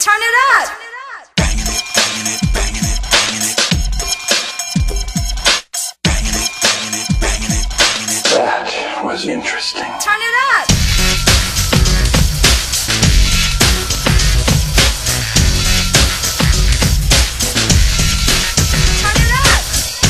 Turn it up! Banging it, banging it, banging it, banging it. Banging it, banging it, banging it, banging it. That was interesting. Turn it up! Turn it up!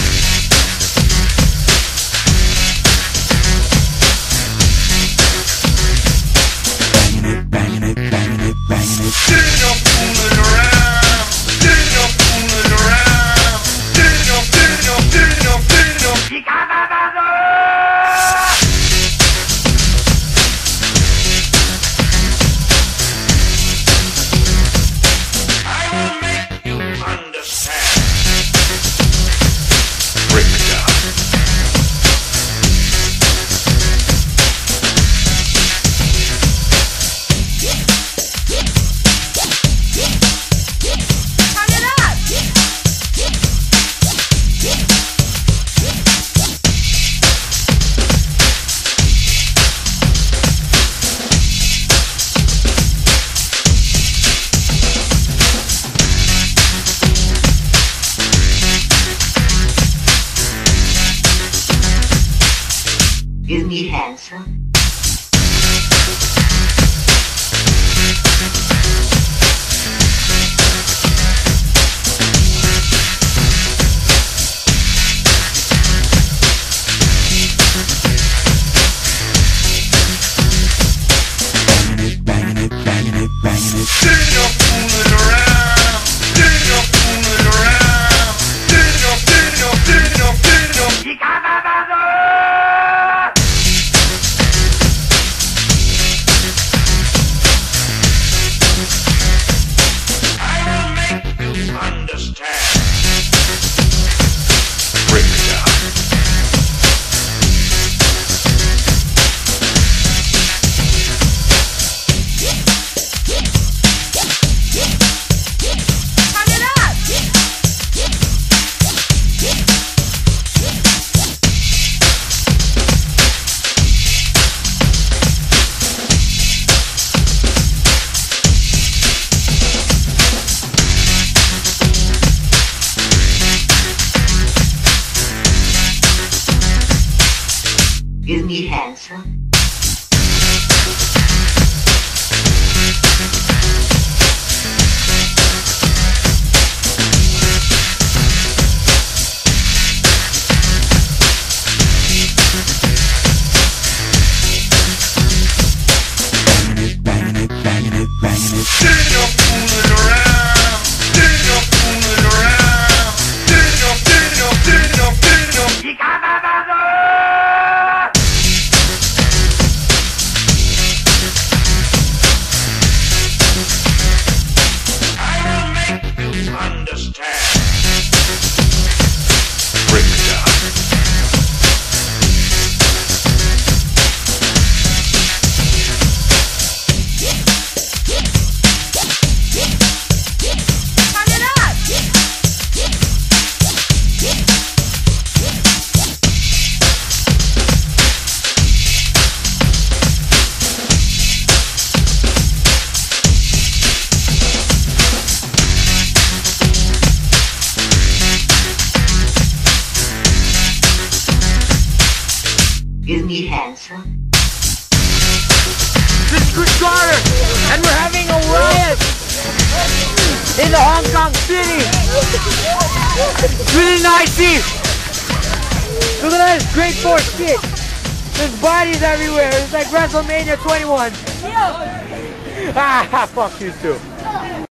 Banging it, banging it, banging it, banging it. Getting up, fooling around. Getting up, fooling around. Getting up, getting up, getting up, getting up. I will make you understand. Break it down. Turn it up! Give me handsome. Banging it, banging it, banging it. Getting up, fooling around. Getting up, fooling around. Getting up, getting up, getting up, getting up. I will make you understand. Break it down. Turn it up! Give me handsome. Banging it, banging it, banging it. Getting up, fooling around. Getting up, fooling around. Getting up, getting up, getting up, getting up. I will make you understand. Break it down. Turn it up! Give me handsome. This is Chris Carter, and we're having a riot in the Hong Kong City. It's really nice here. Look at this great force kid. There's bodies everywhere. It's like WrestleMania 21. Ah, fuck you too.